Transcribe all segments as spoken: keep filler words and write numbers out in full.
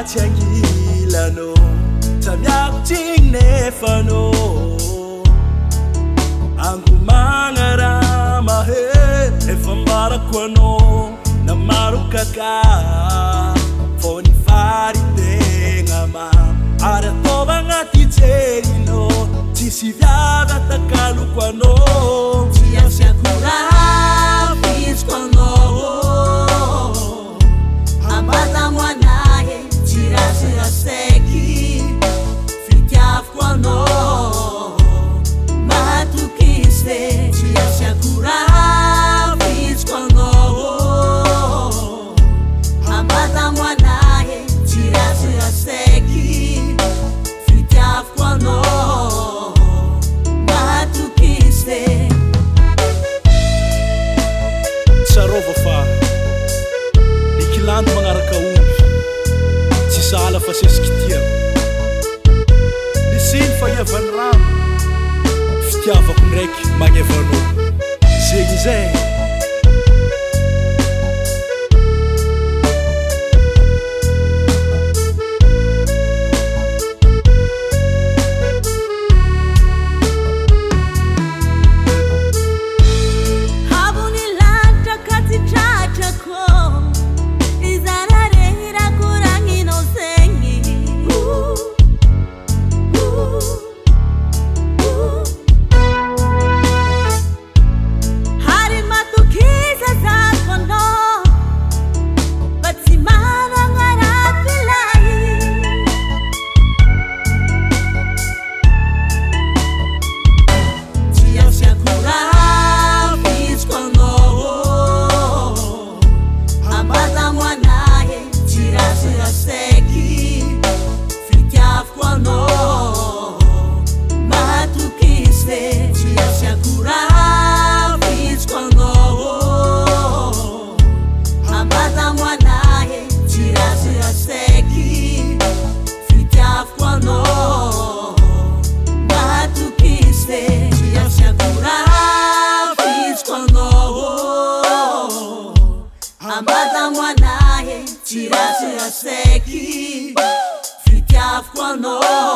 tiangilano tamiako tignefano angumangara mahe efambarakoano namarukaka foni faritengama aratovangatijerino tisiviaga takalukoano tiasiakura piskwano ambata mwanaye tirasiraseki fitiafkwano matukiste tiasiakura piskwano ambata mwanaye tirasiraseki fitiafkwano matukiste sarova fa nikilandy magnaraka omby tsy sala fa sesikitia nisiny fa iavany rano fitiavako ndraiky magnevanao zegny zay ambata mwanaye tirasiraseki fitiafkwano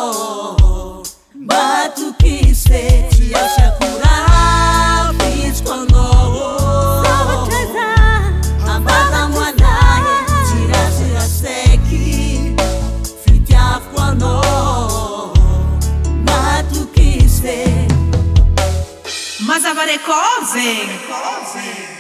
matukiste tiasiakura piskwano ambata mwanaye tirasiraseki fitiafkwano matukiste Mazava le cose